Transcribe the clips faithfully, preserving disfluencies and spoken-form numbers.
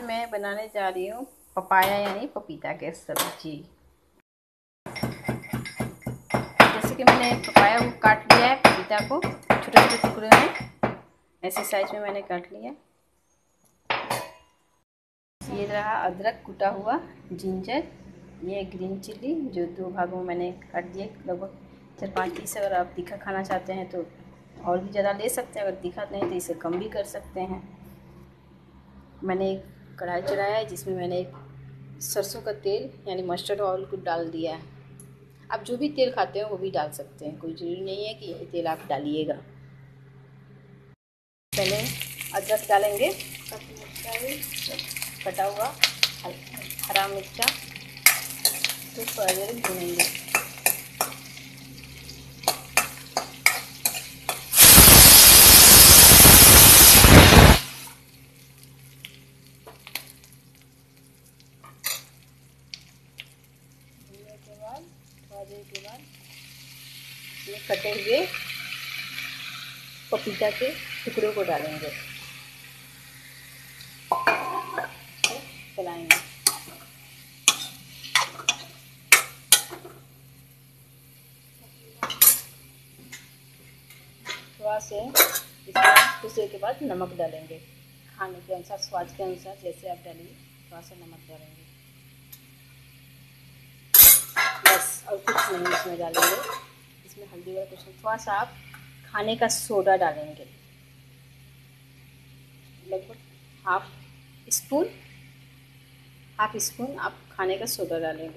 मैं बनाने जा रही हूँ पपाया यानी पपीता के सब्जी। जैसे कि मैंने पपाया को काट लिया है, पपीता को छोटे छोटे टुकड़े में ऐसे साइज में मैंने काट लिया। ये रहा अदरक कुटा हुआ, जिंजर, ये ग्रीन चिल्ली जो दो भागों में मैंने काट दिए, लगभग चार पाँच पीस। अगर आप तीखा खाना चाहते हैं तो और भी ज़्यादा ले सकते हैं, अगर तीखा नहीं तो इसे कम भी कर सकते हैं। मैंने एक कढ़ाई चढ़ाया है जिसमें मैंने एक सरसों का तेल यानी मस्टर्ड ऑयल को डाल दिया है। आप जो भी तेल खाते हो वो भी डाल सकते हैं, कोई ज़रूरी नहीं है कि यही तेल आप डालिएगा। पहले अदरक डालेंगे, कटा हुआ हरा मिर्चा, तो थोड़ा देर भूनेंगे। भूनने के बाद थोड़ा देर के बाद ये कटे हुए पपीता के टुकड़ों को डालेंगे, चलाएंगे। थोड़ा से इसमें कुछ देर के बाद नमक डालेंगे, खाने के अनुसार, स्वाद के अनुसार जैसे आप डालिए, थोड़ा सा नमक डालेंगे बस, और कुछ नहीं इसमें डालेंगे। इसमें हल्दी वगैरह कुछ नहीं, थोड़ा सा आप खाने का सोडा डालेंगे, लगभग हाफ स्पून हाफ स्पून आप खाने का सोडा डालेंगे।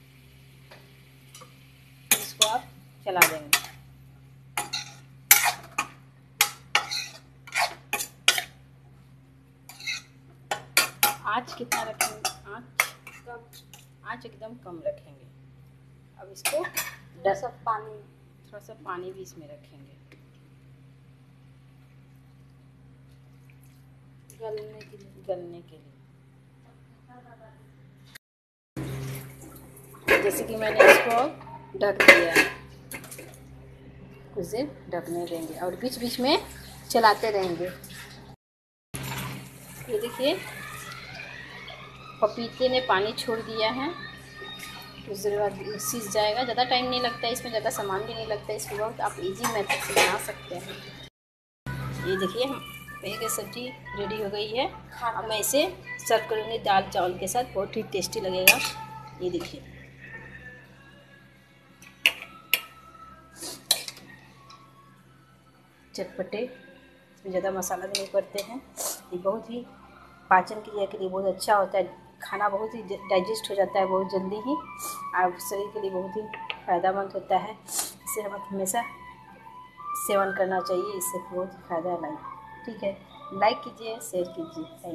इसको आप चला देंगे। आँच कितना रखेंगे? आँच कम, आँच एकदम कम रखेंगे। अब इसको थोड़ा सा पानी थोड़ा सा पानी भी इसमें रखेंगे गलने के लिए गलने के लिए जैसे कि मैंने इसको ढक दिया है, कुछ देर ढकने देंगे और बीच बीच में चलाते रहेंगे। ये देखिए पपीते ने पानी छोड़ दिया है, कुछ देर बाद सीज जाएगा। ज़्यादा टाइम नहीं लगता है, इसमें ज़्यादा सामान भी नहीं लगता है, इसको बहुत आप इजी मेथड से बना सकते हैं। ये देखिए हम पपीते की सब्जी रेडी हो गई है। अब मैं इसे सर्व करूँगी दाल चावल के साथ, बहुत ही टेस्टी लगेगा। ये देखिए चटपटे, इसमें ज़्यादा मसाला भी नहीं पड़ते हैं। ये बहुत ही पाचन क्रिया के लिए बहुत अच्छा होता है, खाना बहुत ही डाइजेस्ट हो जाता है बहुत जल्दी ही, और शरीर के लिए बहुत ही फ़ायदेमंद होता है। इसे हमें हमेशा सेवन करना चाहिए, इससे बहुत फ़ायदा है। ठीक है, लाइक कीजिए, शेयर कीजिए।